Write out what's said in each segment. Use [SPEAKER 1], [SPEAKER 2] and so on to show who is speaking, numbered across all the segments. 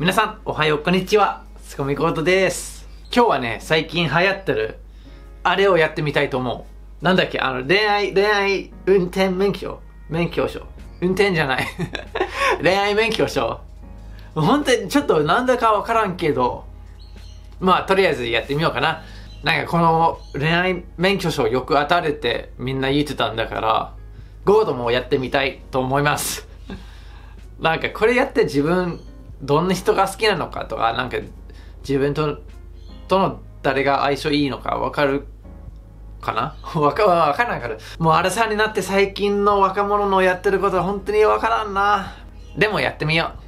[SPEAKER 1] 皆さん、おはよう、こんにちは。すこみことです。今日はね、最近流行ってる、あれをやってみたいと思う。なんだっけ、恋愛運転免許証。運転じゃない。恋愛免許証。本当にちょっとなんだかわからんけど、まあ、とりあえずやってみようかな。なんかこの恋愛免許証よく当たるってみんな言ってたんだから、ゴードもやってみたいと思います。なんかこれやって自分、どんな人が好きなのかとか、なんか自分との誰が相性いいのかわかるかな。わかんないから。もうアラサーになって最近の若者のやってることは本当にわからんな。でもやってみよ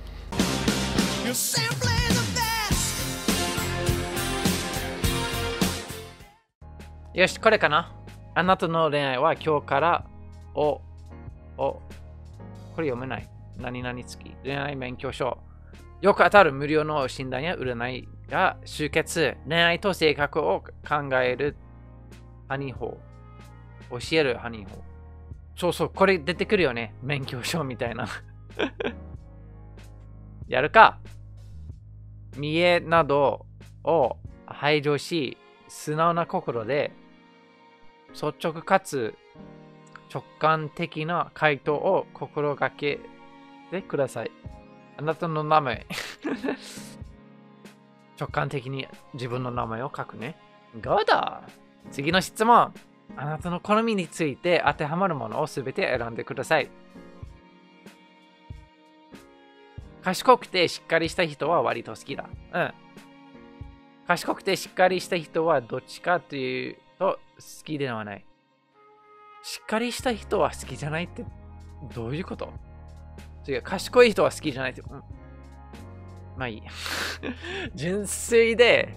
[SPEAKER 1] う。よし、これかな。あなたの恋愛は今日からこれ読めない。何々付き。恋愛免許証。よく当たる無料の診断や占いが集結。恋愛と性格を考えるハニー法。教えるハニー法。そうそう、これ出てくるよね。免許証みたいな。やるか。見栄などを排除し、素直な心で率直かつ直感的な回答を心がけてください。あなたの名前。直感的に自分の名前を書くね。ゴーだ。次の質問。あなたの好みについて当てはまるものをすべて選んでください。賢くてしっかりした人は割と好きだ。うん。賢くてしっかりした人はどっちかというと好きではない。しっかりした人は好きじゃないってどういうこと？違う、賢い人は好きじゃないって。うん、まあいい。純粋で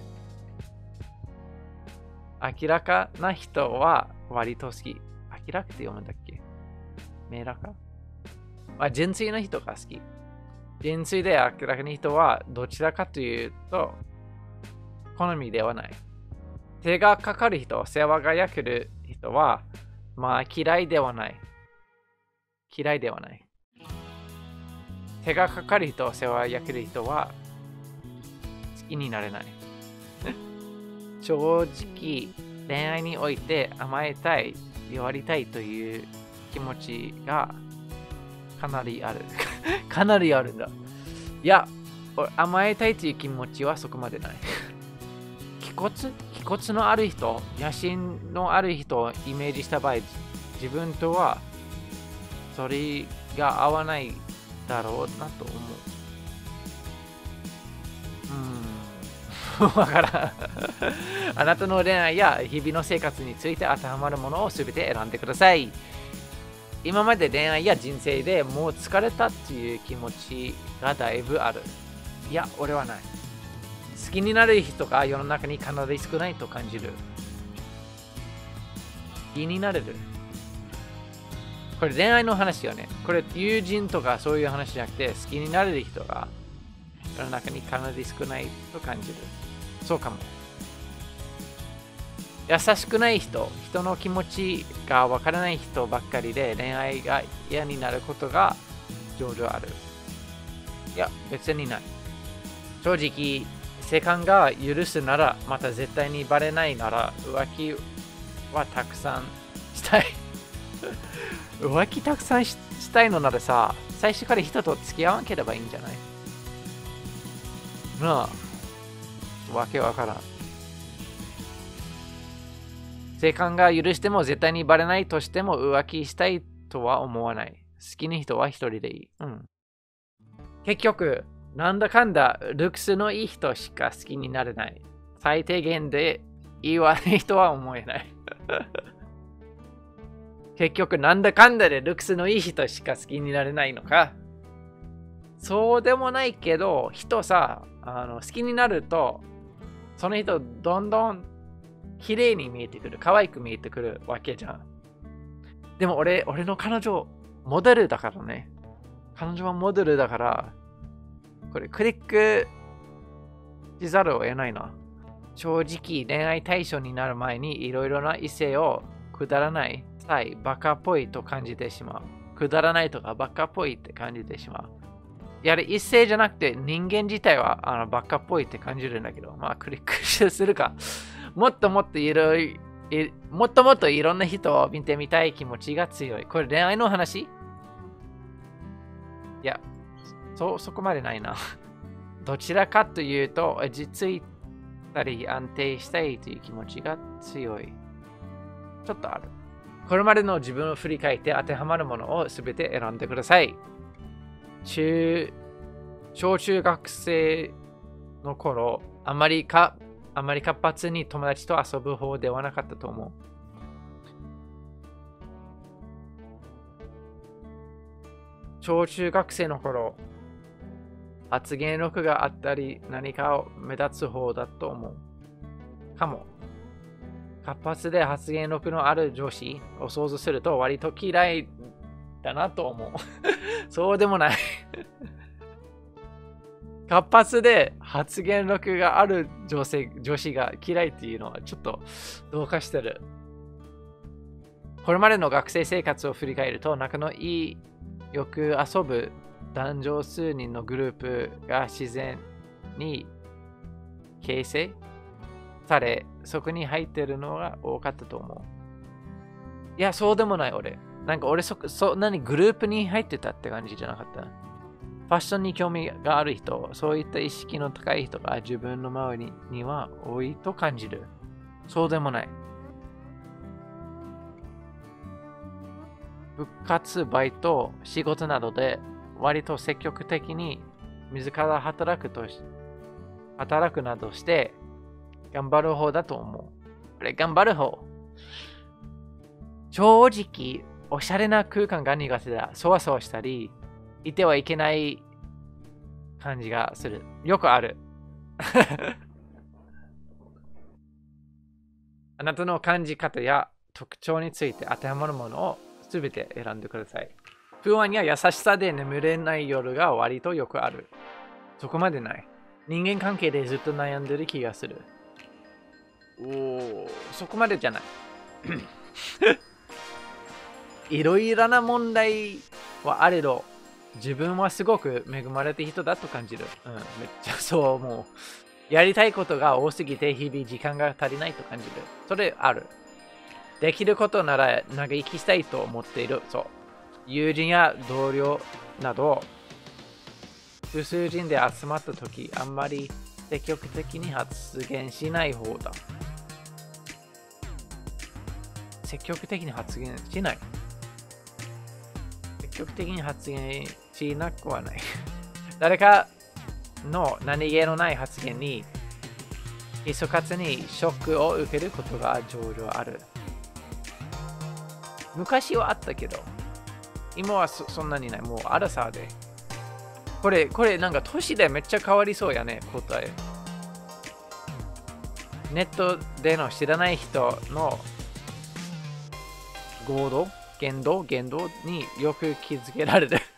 [SPEAKER 1] 明らかな人は割と好き。明らかって読むんだっけ？明らか？まあ純粋な人が好き。純粋で明らかな人はどちらかというと好みではない。手がかかる人、世話が焼ける人はまあ嫌いではない。嫌いではない。手がかかる人、世話焼ける人は好きになれない。正直、恋愛において甘えたい、弱りたいという気持ちがかなりある。かなりあるんだ。いや、甘えたいという気持ちはそこまでない。気骨のある人、野心のある人をイメージした場合、自分とはそれが合わないだろうなと思う。わからん。あなたの恋愛や日々の生活について当てはまるものをすべて選んでください。今まで恋愛や人生でもう疲れたっていう気持ちがだいぶある。いや、俺はない。好きになる人が世の中にかなり少ないと感じる。気になれる。これ恋愛の話よね。これ友人とかそういう話じゃなくて、好きになれる人が世の中にかなり少ないと感じる。そうかも。優しくない人、人の気持ちがわからない人ばっかりで恋愛が嫌になることが上々ある。いや、別にない。正直、世間が許すなら、また絶対にバレないなら、浮気はたくさんしたい。浮気たくさんしたいのならさ、最初から人と付き合わなければいいんじゃない？なあ、わけわからん。世間が許しても絶対にバレないとしても浮気したいとは思わない。好きな人は一人でいい。うん。結局、なんだかんだルックスのいい人しか好きになれない。最低限でいい悪い人は思えない。結局、なんだかんだでルックスのいい人しか好きになれないのか。そうでもないけど、人さ、好きになると、その人どんどん綺麗に見えてくる。可愛く見えてくるわけじゃん。でも俺の彼女、モデルだからね。彼女はモデルだから、これクリックしざるを得ないな。正直恋愛対象になる前にいろいろな異性をくだらない、バカっぽいと感じてしまう。くだらないとかバカっぽいって感じてしまう。いやれ、異性じゃなくて人間自体はバカっぽいって感じるんだけど、まあ、クリックするか。もっともっといろいろんな人を見てみたい気持ちが強い。これ恋愛の話？いや、そこまでないな。どちらかというと、実いたり安定したいという気持ちが強い。ちょっとある。これまでの自分を振り返って当てはまるものをすべて選んでください。小中学生の頃、あまり活発に友達と遊ぶ方ではなかったと思う。小中学生の頃、発言力があったり何かを目立つ方だと思う。かも。活発で発言力のある上司を想像すると割と嫌いだなと思う。そうでもない。活発で発言力がある女子が嫌いっていうのはちょっとどうかしてる。これまでの学生生活を振り返ると仲のいいよく遊ぶ男女数人のグループが自然に形成され、そこに入ってるのが多かったと思う。いや、そうでもない俺。なんか俺何グループに入ってたって感じじゃなかった。ファッションに興味がある人、そういった意識の高い人が自分の周りには多いと感じる。そうでもない。部活、バイト、仕事などで割と積極的に自ら働くなどして頑張る方だと思う。これ頑張る方。正直、おしゃれな空間が苦手だ。そわそわしたり、いてはいけない感じがする。よくある。あなたの感じ方や特徴について当てはまるものをすべて選んでください。不安や優しさで眠れない夜が割とよくある。そこまでない。人間関係でずっと悩んでる気がする。そこまでじゃない。いろいろな問題はあれど、自分はすごく恵まれた人だと感じる。めっちゃそう思う。やりたいことが多すぎて日々時間が足りないと感じる。それある。できることなら長生きしたいと思っている。そう。友人や同僚など、複数人で集まったとき、あんまり積極的に発言しない方だ。積極的に発言しない。積極的に発言しなくはない。誰かの何気のない発言に、密かにショックを受けることが上々ある。昔はあったけど、今はそんなにない。もうアラサーで。これなんか年でめっちゃ変わりそうやね、答え。ネットでの知らない人の言動によく気づけられる。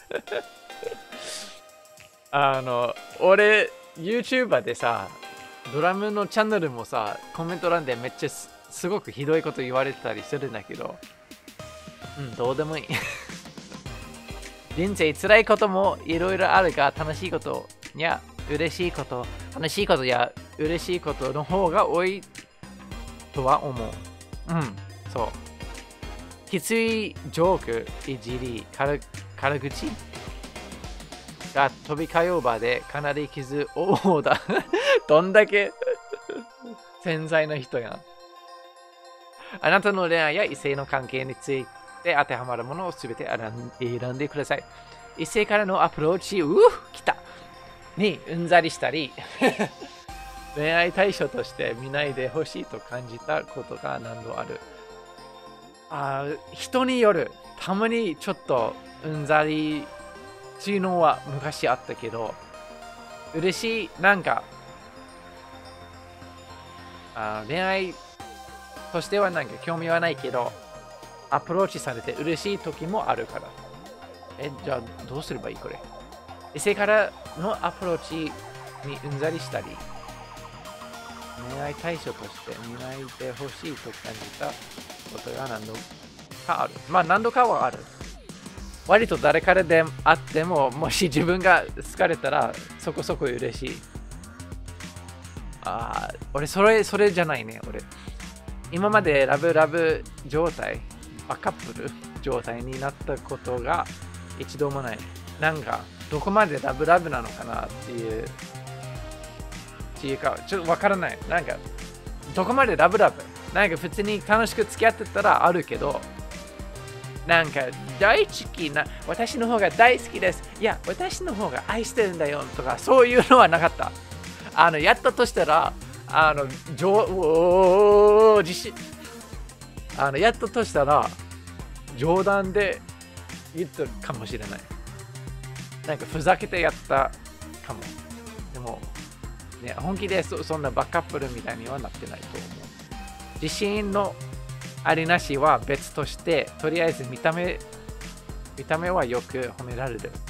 [SPEAKER 1] 俺、YouTuber でさ、ドラムのチャンネルもさ、コメント欄でめっちゃすごくひどいこと言われてたりするんだけど、どうでもいい。人生辛いこともいろいろあるが、楽しいことや嬉しいこと、楽しいことや嬉しいことの方が多いとは思う。そう。きついジョーク、いじり、軽口が飛び交う場でかなり傷を負うだ。どんだけ潜在な人やん。あなたの恋愛や異性の関係について当てはまるものをすべて選んでください。異性からのアプローチ、来たにうんざりしたり、恋愛対象として見ないでほしいと感じたことが何度ある。人による。たまにちょっとうんざりっていうのは昔あったけど、嬉しい、なんか、恋愛としてはなんか興味はないけど、アプローチされて嬉しい時もあるから。じゃあどうすればいいこれ。異性からのアプローチにうんざりしたり、恋愛対象として見ないでほしいと感じたことが何度かある。何度かはある。 割と誰からであっても、もし自分が好かれたらそこそこ嬉しい。俺それじゃないね。俺今までラブ状態、カップル状態になったことが一度もない。なんかどこまでラブなのかなっていうか、ちょっとわからない。なんかどこまでラブなんか普通に楽しく付き合ってたらあるけど、なんか大好きな、私の方が大好きです。いや、私の方が愛してるんだよとか、そういうのはなかった。やったとしたら、自信。やったとしたら、冗談で言ってるかもしれない。なんかふざけてやったかも。でも、ね、本気でそんなバカップルみたいにはなってないと思う。自信のありなしは別として、とりあえず見た目はよく褒められる。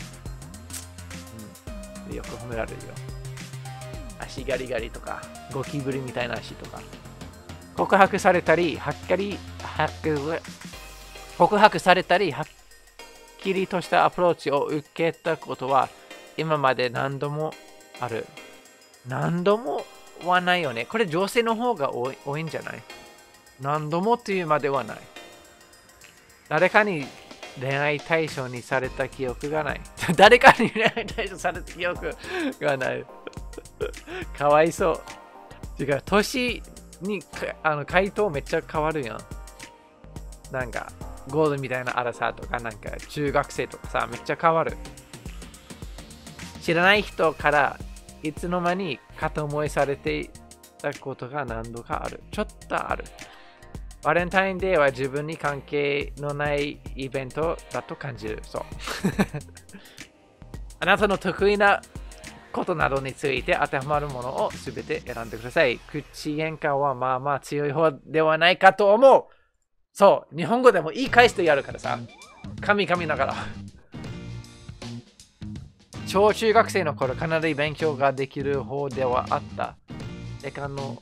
[SPEAKER 1] よく褒められるよ。足ガリガリとか、ゴキブリみたいな足とか。告白されたり、はっきりとしたアプローチを受けたことは今まで何度もある。何度もはないよね。これ女性の方が多いんじゃない？何度もというまではない。誰かに恋愛対象にされた記憶がない。誰かに恋愛対象された記憶がない。かわいそう。違う、年に回答めっちゃ変わるやん。なんか、ゴールみたいな荒さとか、なんか中学生とかさ、めっちゃ変わる。知らない人からいつの間に片思いされていたことが何度かある。ちょっとある。バレンタインデーは自分に関係のないイベントだと感じる。そう。あなたの得意なことなどについて当てはまるものをすべて選んでください。口喧嘩はまあまあ強い方ではないかと思う。そう。日本語でも言い返してやるからさ。神々ながら。小中学生の頃、かなり勉強ができる方ではあった。セカの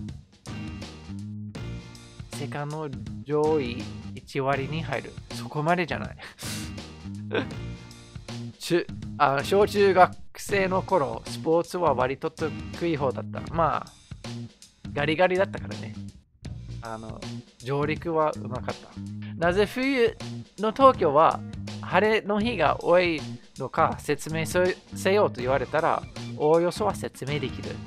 [SPEAKER 1] 上位1割に入る。そこまでじゃない。小中学生の頃、スポーツは割と得意方だった。まあ、ガリガリだったからね。上陸はうまかった。なぜ冬の東京は晴れの日が多いのか説明せよと言われたら、おおよそは説明できる。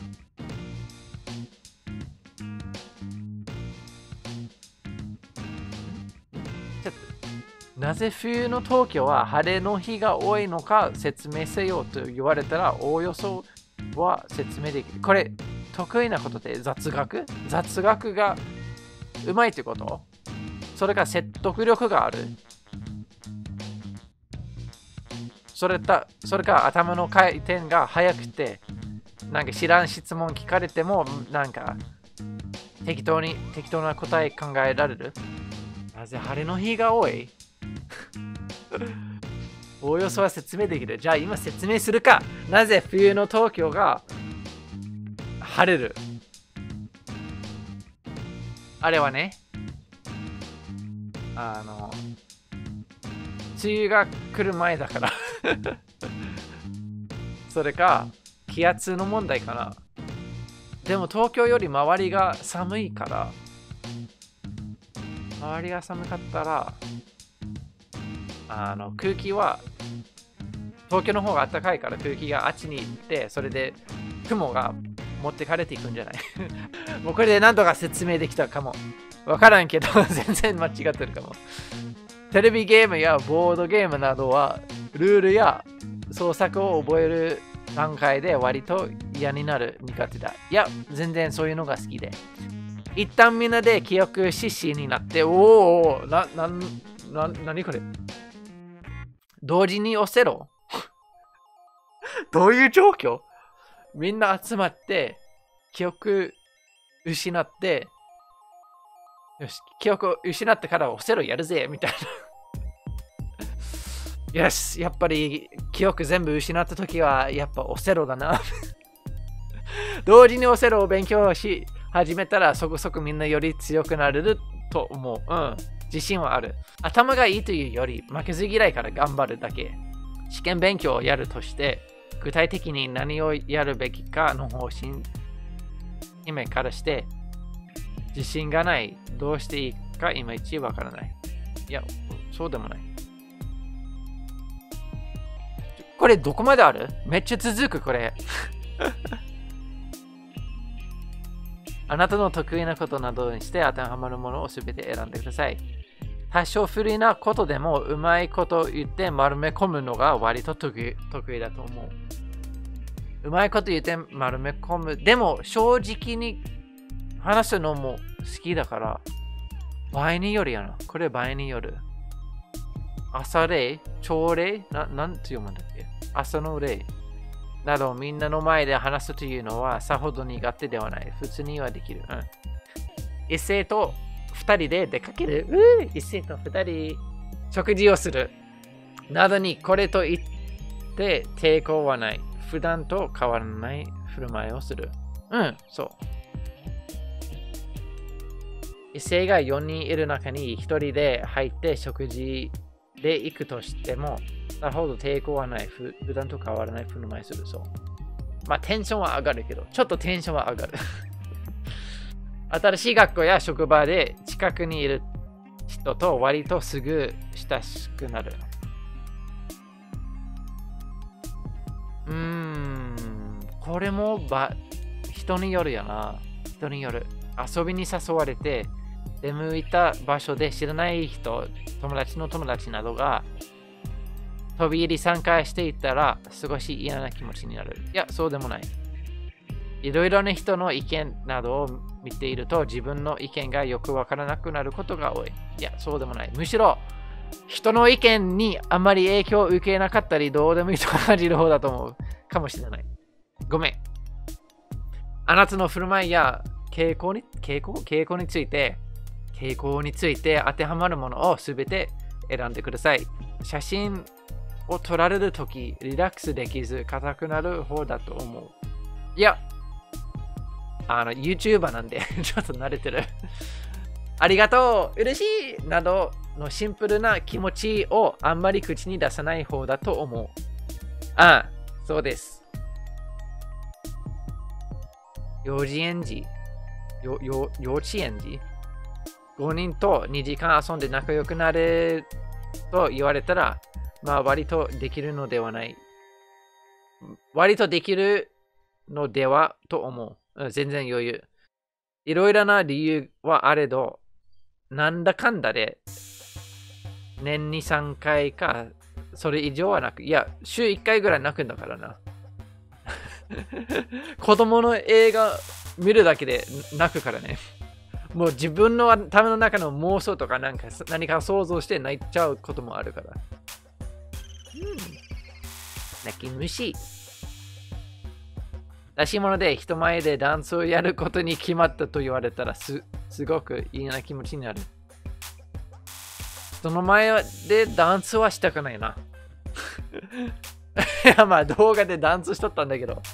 [SPEAKER 1] なぜ冬の東京は晴れの日が多いのか説明せよと言われたら、おおよそは説明できる。これ、得意なことで雑学がうまいってこと？それか説得力がある。それか頭の回転が速くて、なんか知らん質問聞かれても、なんか適当な答え考えられる。なぜ晴れの日が多い？おおよそは説明できる。じゃあ今説明するか。なぜ冬の東京が晴れる？あれはね、梅雨が来る前だからそれか気圧の問題かな。でも東京より周りが寒いから、周りが寒かったら空気は東京の方が暖かいから空気があっちに行って、それで雲が持ってかれていくんじゃないもうこれで何とか説明できたかも。わからんけど全然間違ってるかも。テレビゲームやボードゲームなどはルールや創作を覚える段階で割と嫌になる。苦手だ。いや、全然そういうのが好きで。一旦みんなで記憶失神になって、何これ？同時に押せろどういう状況？みんな集まって記憶失って、よし、記憶失ってから押せろやるぜみたいなよし、やっぱり記憶全部失った時はやっぱ押せろだな同時に押せろを勉強し始めたらそこそこみんなより強くなれると思う。 自信はある。頭がいいというより、負けず嫌いから頑張るだけ。試験勉強をやるとして、具体的に何をやるべきかの方針、今からして、自信がない。どうしていいかいまいちわからない。いや、そうでもない。これどこまである？めっちゃ続く、これ。あなたの得意なことなどにして当てはまるものをすべて選んでください。多少不利なことでもうまいこと言って丸め込むのが割と得意だと思う。うまいこと言って丸め込む。でも正直に話すのも好きだから、場合によるやな。これ場合による。朝礼、朝礼、なんて読むんだっけ？朝の礼などみんなの前で話すというのはさほど苦手ではない。普通にはできる。一斉と二人で出かける。一斉と二人食事をする。などにこれと言って抵抗はない。普段と変わらない振る舞いをする。そう。異性が4人いる中に1人で入って食事で行くとしても、さほど抵抗はない。普段と変わらない振る舞いする。そう。まあテンションは上がるけど、ちょっとテンションは上がる。新しい学校や職場で近くにいる人と割とすぐ親しくなる。これも人によるよな。人による。遊びに誘われて、出向いた場所で知らない人、友達の友達などが飛び入り参加していったら少し嫌な気持ちになる。いや、そうでもない。いろいろな人の意見などを見ていると自分の意見がよくわからなくなることが多い。いや、そうでもない。むしろ人の意見にあまり影響を受けなかったりどうでもいいと感じる方だと思うかもしれない。ごめん。あなたの振る舞いや傾向について当てはまるものをすべて選んでください。写真を撮られるときリラックスできず硬くなる方だと思う。いや、YouTuber なんでちょっと慣れてる。ありがとう、嬉しいなどのシンプルな気持ちをあんまり口に出さない方だと思う。そうです。幼稚園児5人と2時間遊んで仲良くなれと言われたら、まあ割とできるのではない。割とできるのではと思う。全然余裕。いろいろな理由はあれど、なんだかんだで年に3回かそれ以上はなく、いや、週1回ぐらい泣くんだからな。子供の映画見るだけで泣くからね。もう自分の頭の中の妄想とか何か想像して泣いちゃうこともあるから。泣き虫。出し物で人前でダンスをやることに決まったと言われたらすごく嫌な気持ちになる。その前でダンスはしたくないな。いや、まあ動画でダンスしとったんだけど。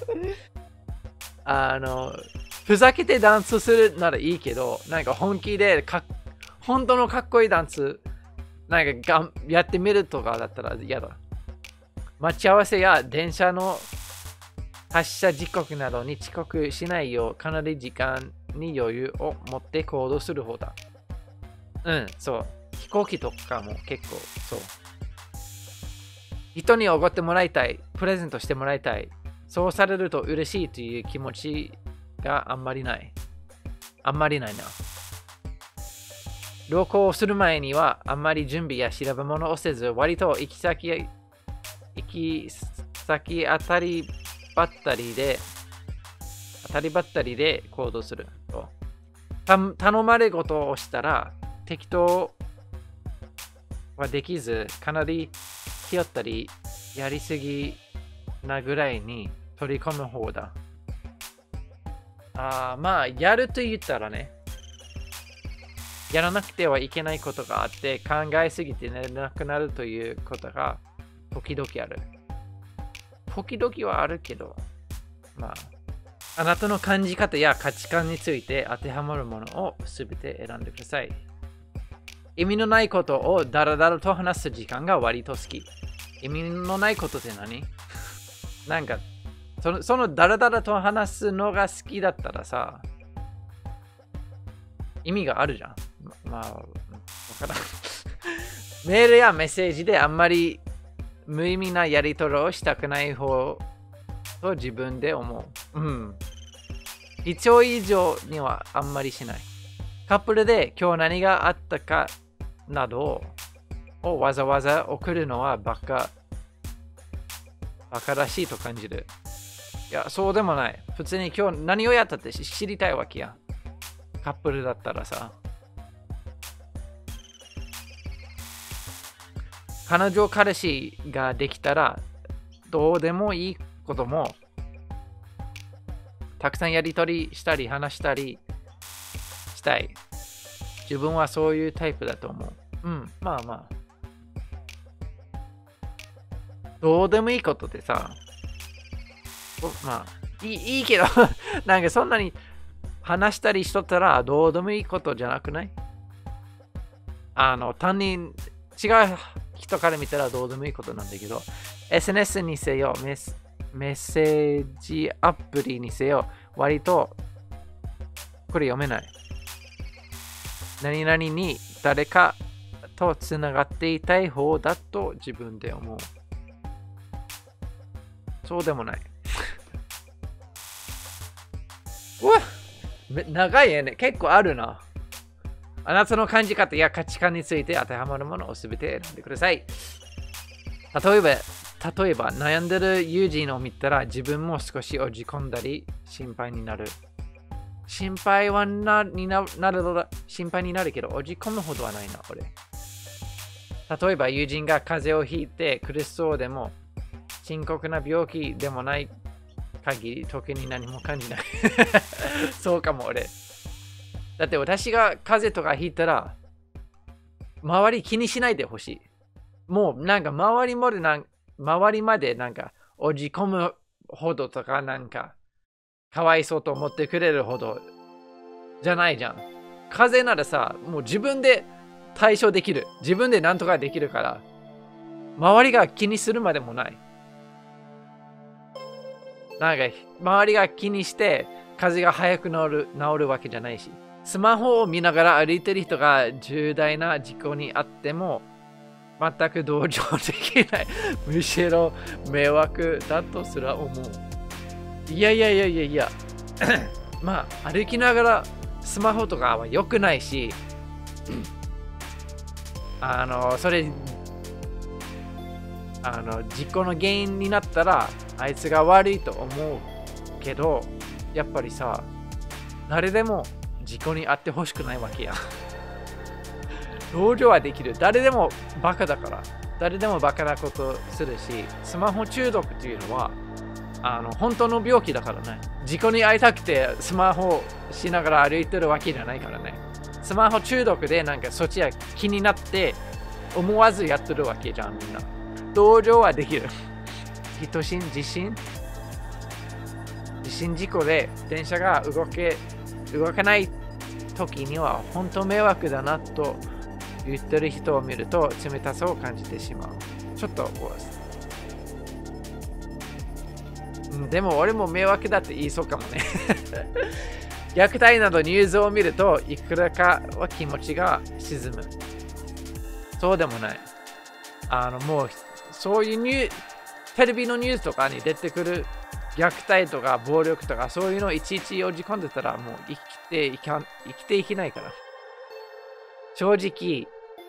[SPEAKER 1] ふざけてダンスするならいいけど、なんか本気で本当のかっこいいダンス、なんかやってみるとかだったら嫌だ。待ち合わせや電車の発車時刻などに遅刻しないよう、かなり時間に余裕を持って行動する方だ。そう。飛行機とかも結構、そう。人におごってもらいたい、プレゼントしてもらいたい。そうされると嬉しいという気持ちがあんまりない。あんまりないな。旅行をする前にはあんまり準備や調べ物をせず、割と行き先当たりばったりで行動する。頼まれ事をしたら適当はできず、かなり気負ったりやりすぎなぐらいに取り込む方だ。まあ、やると言ったらね、やらなくてはいけないことがあって考えすぎて寝れなくなるということが時々ある。時々はあるけど、まあ、あなたの感じ方や価値観について当てはまるものをすべて選んでください。 意味のないことをだらだらと話す時間が割と好き。意味のないことって何？なんか、そのだらだらと話すのが好きだったらさ、意味があるじゃん。まあ、わからん。メールやメッセージであんまり無意味なやり取りをしたくない方と自分で思う。必要以上にはあんまりしない。カップルで今日何があったかなどをわざわざ送るのはバカらしいと感じる。いや、そうでもない。普通に今日何をやったって知りたいわけや。カップルだったらさ。彼女彼氏ができたらどうでもいいこともたくさんやり取りしたり話したりしたい。自分はそういうタイプだと思う。まあまあ。どうでもいいことってさ、まあ、いいけど、なんかそんなに話したりしとったらどうでもいいことじゃなくない？単に違う人から見たらどうでもいいことなんだけど、SNS にせよ、メッセージアプリにせよ、割とこれ読めない。何々に誰かとつながっていたい方だと自分で思う。そうでもない。うわ長いね。結構あるな。あなたの感じ方や価値観について当てはまるものをすべて選んでください。例えば悩んでる友人を見たら自分も少し落ち込んだり心配になる。心配になるけど落ち込むほどはないな、俺。例えば友人が風邪をひいて苦しそうでも深刻な病気でもない限り特に何も感じない。そうかも俺。だって私が風邪とかひいたら周り気にしないでほしい。もうなんか周りまでなんか落ち込むほどとかなんかかわいそうと思ってくれるほどじゃないじゃん。風邪ならさ、もう自分で対処できる。自分で何とかできるから、周りが気にするまでもない。なんか周りが気にして風邪が早く治るわけじゃないし、スマホを見ながら歩いてる人が重大な事故にあっても全く同情できない。むしろ迷惑だとすら思う。いや。まあ歩きながらスマホとかは良くないし、それ事故の原因になったらあいつが悪いと思うけど、やっぱりさ、誰でも事故に遭ってほしくないわけや。同情はできる。誰でもバカだから。誰でもバカなことするし、スマホ中毒っていうのは本当の病気だからね。事故に遭いたくてスマホしながら歩いてるわけじゃないからね。スマホ中毒でなんかそっちが気になって思わずやってるわけじゃん、みんな。同情はできる。地震事故で電車が動かない時には本当迷惑だなと言ってる人を見ると冷たさを感じてしまう。ちょっとでも俺も迷惑だって言いそうかもね。虐待などニュースを見るといくらかは気持ちが沈む。そうでもない。もうそういうテレビのニュースとかに出てくる虐待とか暴力とかそういうのをいちいち落ち込んでたらもう生きていけないから。正直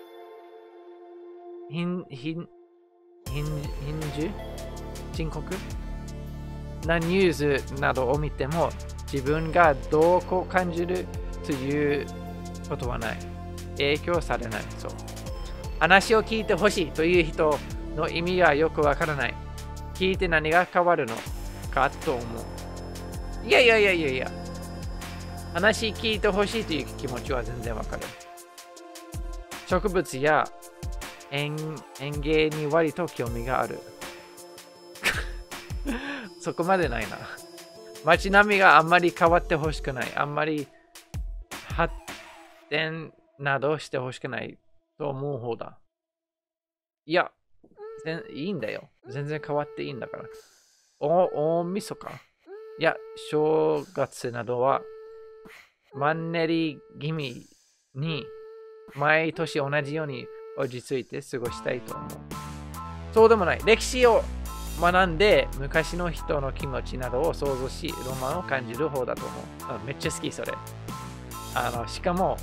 [SPEAKER 1] 深刻なニュースなどを見ても自分がどうこう感じるということはない。影響されない。そう。話を聞いてほしいという人の意味はよくわからない。聞いて何が変わるのかと思う。いや。話聞いてほしいという気持ちは全然わかる。植物や園芸に割と興味がある。そこまでないな。街並みがあんまり変わってほしくない。あんまり発展などしてほしくないと思う方だ。いや、いいんだよ。全然変わっていいんだから。大晦日。いや、正月などは、マンネリ気味に毎年同じように落ち着いて過ごしたいと思う。そうでもない。歴史を学んで昔の人の気持ちなどを想像し、ロマンを感じる方だと思う。めっちゃ好き、それ。しかも、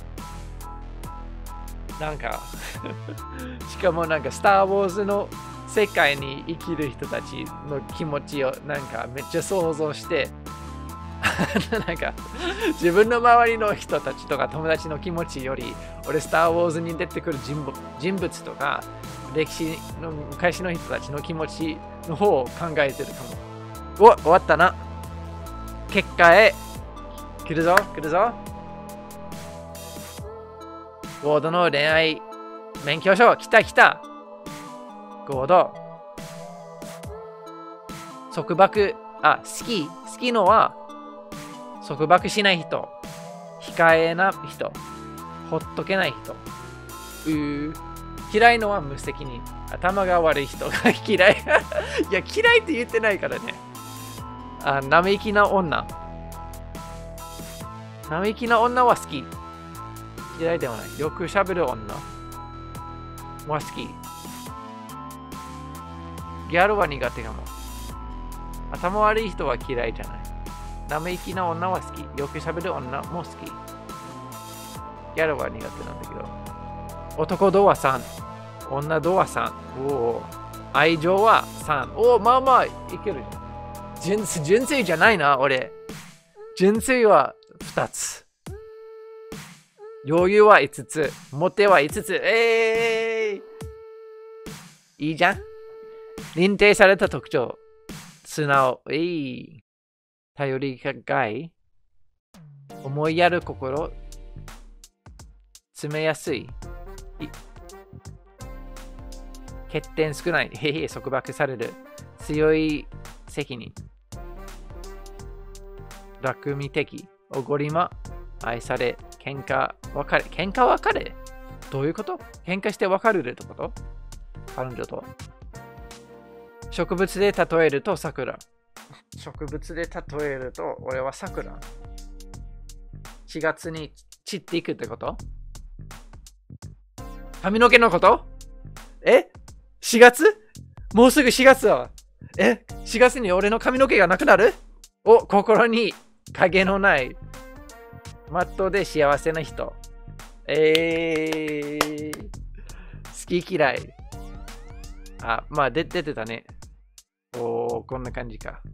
[SPEAKER 1] なんか、スター・ウォーズの世界に生きる人たちの気持ちをなんかめっちゃ想像して、なんか自分の周りの人たちとか友達の気持ちより、俺スター・ウォーズに出てくる人物とか、歴史の昔の人たちの気持ちの方を考えてるかも。終わったな。結果へ。来るぞ。ゴードの恋愛免許証。来た。ゴード。束縛。好きのは束縛しない人。控えな人。ほっとけない人。嫌いのは無責任。頭が悪い人が嫌い。いや、嫌いって言ってないからね。生意気な女。生意気な女は好き。嫌いではない。よく喋る女は好き。ギャルは苦手かも。頭悪い人は嫌いじゃない。生意気な女は好き。よく喋る女も好き。ギャルは苦手なんだけど。男度は3。女度は3。愛情は3。まあまあいける。純粋じゃないな、俺。純粋は2つ。余裕は5つ。モテは5つ。いいじゃん。認定された特徴。素直。頼りがい。思いやる心。詰めやすい。欠点少ない。束縛される。強い責任。楽味的。おごりま。愛され。喧嘩別れどういうこと？喧嘩して別れるってこと？彼女と。植物で例えると桜。植物で例えると俺は桜。4月に散っていくってこと？髪の毛のこと？ 4 月？もうすぐ4月だわ。4月に俺の髪の毛がなくなる？心に影のないマットで幸せな人。好き嫌い。まあ出てたね。こんな感じか。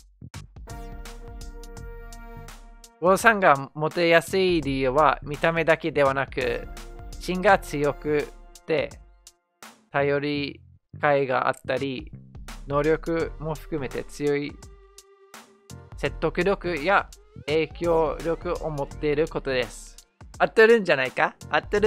[SPEAKER 1] ウォーさんがモテやすい理由は見た目だけではなく、芯が強くて、頼りがいがあったり、能力も含めて強い説得力や影響力を持っていることです。合ってるんじゃないか？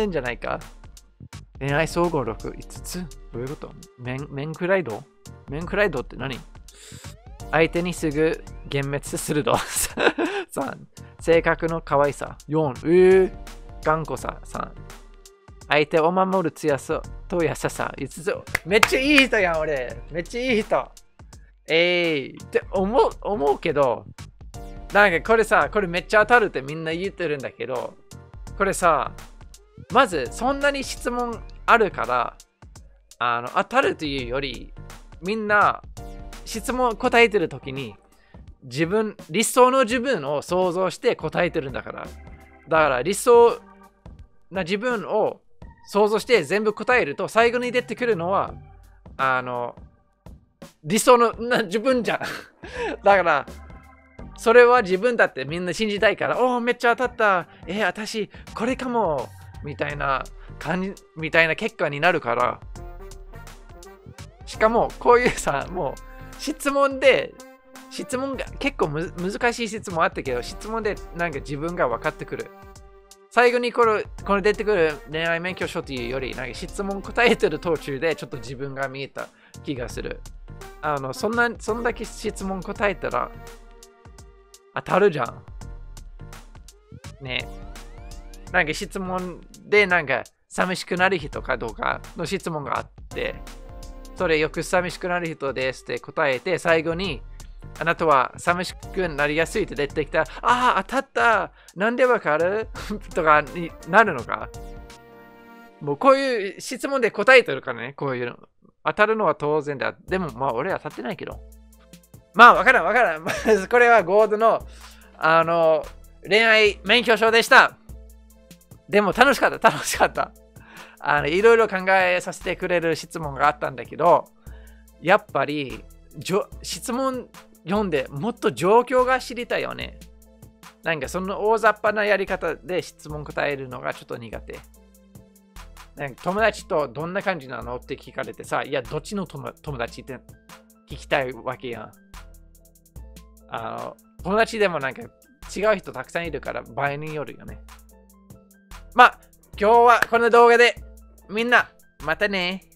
[SPEAKER 1] 恋愛総合力5つ？どういうこと？メンクライドって何？相手にすぐ幻滅すると。3、性格の可愛さ。4、頑固さ。3、相手を守る強さと優しさ。5つ。めっちゃいい人やん、俺。めっちゃいい人。って思うけど、なんかこれめっちゃ当たるってみんな言ってるんだけど、これさ、まずそんなに質問あるから、当たるというより、みんな質問答えてるときに、理想の自分を想像して答えてるんだから。だから理想な自分を想像して全部答えると、最後に出てくるのは、理想の自分じゃん。だから、それは自分だってみんな信じたいから、めっちゃ当たった。私、これかも。みたいな結果になるから。しかも、こういうさ、もう、質問が結構難しい質問あったけど、質問でなんか自分が分かってくる。最後にこれ出てくる恋愛免許証というより、なんか質問答えてる途中でちょっと自分が見えた気がする。そんだけ質問答えたら当たるじゃん。ね。なんか質問でなんか寂しくなる人かどうかの質問があって、それよく寂しくなる人ですって答えて、最後に、あなたは寂しくなりやすいって出てきたら、ああ、当たったなんでわかるとかになるのか。もうこういう質問で答えてるからね、こういうの。当たるのは当然だ。でも、まあ、俺は当たってないけど。まあ、わからん。これはゴードの、恋愛免許証でした。でも楽しかった。いろいろ考えさせてくれる質問があったんだけど、やっぱり、質問読んでもっと状況が知りたいよね。なんかその大雑把なやり方で質問答えるのがちょっと苦手。なんか友達とどんな感じなのって聞かれてさ、いや、どっちの友達って聞きたいわけやん。友達でもなんか違う人たくさんいるから場合によるよね。まあ、今日はこの動画でみんなまたね。